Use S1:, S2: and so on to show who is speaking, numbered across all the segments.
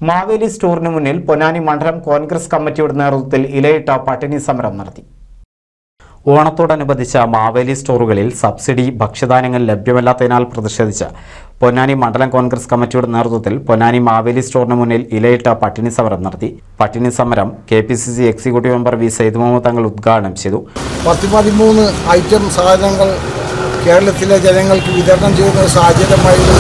S1: മാവേലി സ്റ്റോറിന് മുന്നിൽ പൊന്നാനി മണ്ഡലം കോൺഗ്രസ് കമ്മിറ്റിയുടെ നേതൃത്വത്തിൽ ഇലയിട്ട പട്ടിണി സമരം നടത്തി. ഓണത്തോടനുബന്ധിച്ച മാവേലി സ്റ്റോറുകളിൽ സബ്സിഡി ഭക്ഷ്യധാന്യങ്ങൾ ലഭ്യമല്ലാത്തതിനാൽ പ്രതിഷേധിച്ച് പൊന്നാനി മണ്ഡലം കോൺഗ്രസ് കമ്മിറ്റിയുടെ നേതൃത്വത്തിൽ പൊന്നാനി മാവേലി സ്റ്റോറിന് മുന്നിൽ ഇലയിട്ട പട്ടിണി സമരം നടത്തി. പട്ടിണി സമരം KPCC executive member V Sayyid Muhammad Thangal ഉദ്ഘാടനം ചെയ്തു.
S2: 13 ഐറ്റം സാധനങ്ങൾ കേരളത്തിലെ ജനങ്ങൾക്ക് വിതരണം ചെയ്യുന്ന സാഹചര്യമായിരുന്നു.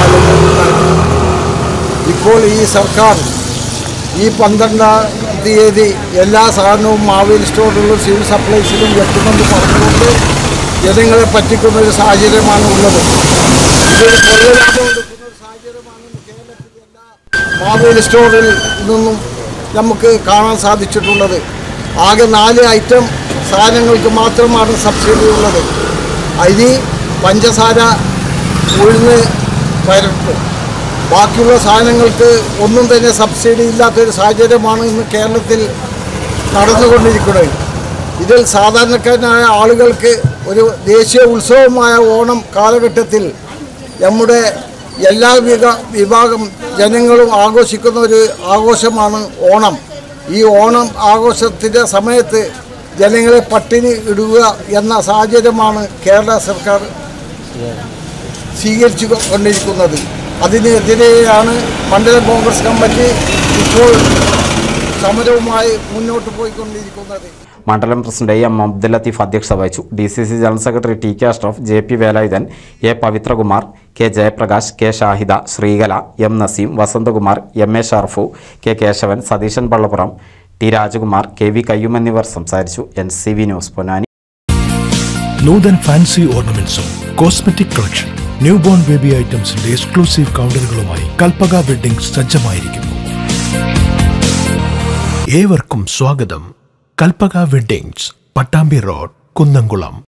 S2: ഇപ്പോൾ ഈ സർക്കാർ ഈ 12-ാം തീയതി എല്ലാ സാധനവും മാവേലി സ്റ്റോറിലും സിവിൽ സപ്ലൈസിലും എത്തുമെന്ന് പറഞ്ഞുകൊണ്ട് ജനങ്ങളെ പറ്റിക്കുന്ന ഒരു സാഹചര്യമാണ് ഉള്ളത്. ഇതൊരു കൊള്ളലാഭം എടുക്കുന്ന ഒരു സാഹചര്യമാണ് കേരളത്തിലെ എല്ലാ മാവേലി സ്റ്റോറിൽ നിന്നും നമുക്ക് കാണാൻ സാധിച്ചിട്ടുള്ളത്. ആകെ 4 ഐറ്റം സാധനങ്ങൾക്ക് മാത്രമാണ് സബ്സിഡി ഉള്ളത്. അരി, പഞ്ചസാര, ഉഴുന്ന്, പരിപ്പ്. ബാക്കിയുള്ള സാധനങ്ങൾക്ക് ഒന്നും തന്നെ സബ്സിഡി ഇല്ലാത്തൊരു സാഹചര്യമാണ് ഇന്ന് കേരളത്തിൽ നടന്നുകൊണ്ടിരിക്കുന്നത്. ഇതിൽ സാധാരണക്കാരനായ ആളുകൾക്ക് ഒരു ദേശീയ ഉത്സവമായ ഓണം കാലഘട്ടത്തിൽ നമ്മുടെ എല്ലാ വിഭാഗം ജനങ്ങളും ആഘോഷിക്കുന്ന ഒരു ആഘോഷമാണ് ഓണം. ഈ ഓണം ആഘോഷത്തിൻ്റെ സമയത്ത് ജനങ്ങളെ പട്ടിണി ഇടുക എന്ന സാഹചര്യമാണ് കേരള സർക്കാർ സ്വീകരിച്ചു കൊണ്ടിരിക്കുന്നത്. അതിനെതിരെയാണ് മണ്ഡലം കോൺഗ്രസ് കമ്മിറ്റി ഇപ്പോൾ സമരവുമായി മുന്നോട്ട് പോയിക്കൊണ്ടിരിക്കുന്നത്.
S1: മണ്ഡലം പ്രസിഡന്റ് M. അബ്ദുൽ ലത്തീഫ് അധ്യക്ഷത വഹിച്ചു. DCC general secretary TK Ashraf, JP Velayudhan, A. Pavithrakumar, K. Jayaprakash, K. Shahida, Sreekala, M. Naseem, Vasanthakumar, MA Sharfu, K. Kesavan, Satheesan Pallappuram, T. Rajakumar, KV Kayyum എന്നിവർ സംസാരിച്ചു. NCV news Ponnani.
S3: Noothan fancy ഓർണമെന്റ്സും cosmetic collection, new born baby ഐറ്റംസിന്റെ എക്സ്ക്ലൂസീവ് കൗണ്ടറുകളുമായി കൽപ്പക വെഡ്ഡിംഗ് സജ്ജമായിരിക്കുന്നു. ഏവർക്കും സ്വാഗതം. Kalpaka weddings, Pattambi road, Kunnamkulam.